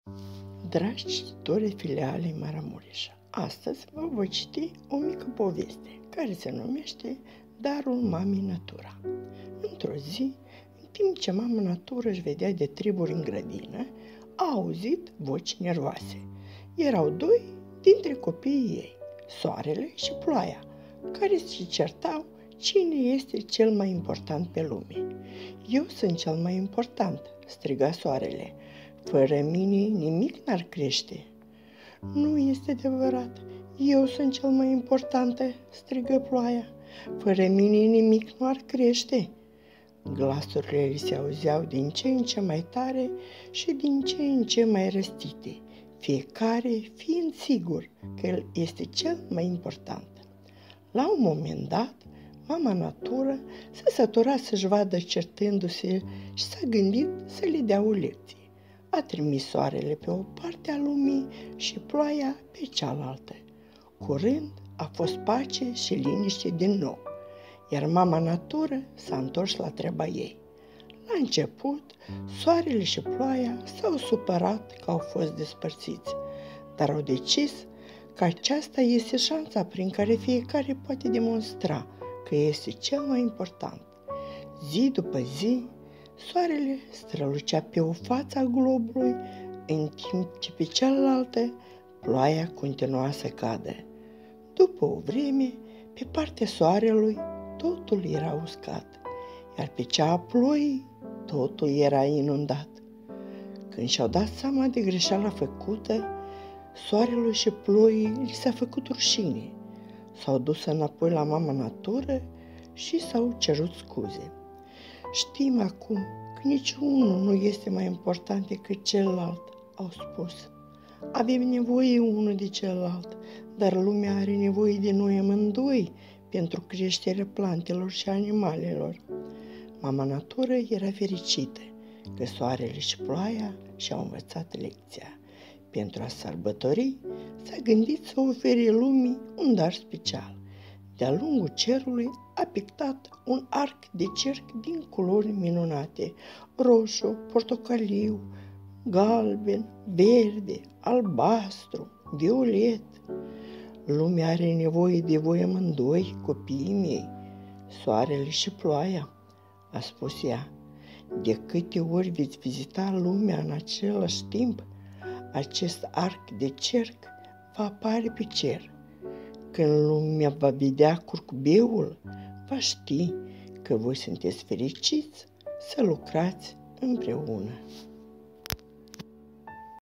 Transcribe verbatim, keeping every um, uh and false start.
Dragi cititori filialei Maramureș, astăzi vă voi citi o mică poveste care se numește Darul Mamei Natura. Într-o zi, în timp ce mama Natură își vedea de treburi în grădină, a auzit voci nervoase. Erau doi dintre copiii ei, Soarele și Ploaia, care se certau cine este cel mai important pe lume. Eu sunt cel mai important, striga Soarele. Fără mine nimic n-ar crește. Nu este adevărat. Eu sunt cel mai important, strigă Ploaia. Fără mine nimic nu ar crește. Glasurile li se auzeau din ce în ce mai tare și din ce în ce mai răstite, fiecare fiind sigur că el este cel mai important. La un moment dat, mama Natură se sătura să-și vadă certându-se și s-a gândit să le dea o lecție. A trimis Soarele pe o parte a lumii și Ploaia pe cealaltă. Curând a fost pace și liniște din nou, iar mama Natură s-a întors la treaba ei. La început, Soarele și Ploaia s-au supărat că au fost despărțiți, dar au decis că aceasta este șansa prin care fiecare poate demonstra că este cel mai important. Zi după zi, Soarele strălucea pe o față a globului, în timp ce pe cealaltă Ploaia continua să cadă. După o vreme, pe partea Soarelui totul era uscat, iar pe cea a Ploii totul era inundat. Când și-au dat seama de greșeala făcută, Soarelui și Ploii li s-a făcut rușine. S-au dus înapoi la mama Natură și s-au cerut scuze. Știm acum că niciunul nu este mai important decât celălalt, au spus. Avem nevoie unul de celălalt, dar lumea are nevoie de noi amândoi pentru creșterea plantelor și animalelor. Mama Natură era fericită că Soarele și Ploaia și-au învățat lecția. Pentru a sărbători, s-a gândit să ofere lumii un dar special. De-a lungul cerului a pictat un arc de cerc din culori minunate, roșu, portocaliu, galben, verde, albastru, violet. Lumea are nevoie de voi amândoi, copiii mei, Soarele și Ploaia, a spus ea. De câte ori veți vizita lumea în același timp, acest arc de cerc va apare pe cer. Când lumea va vedea curcubeul, va ști că voi sunteți fericiți să lucrați împreună.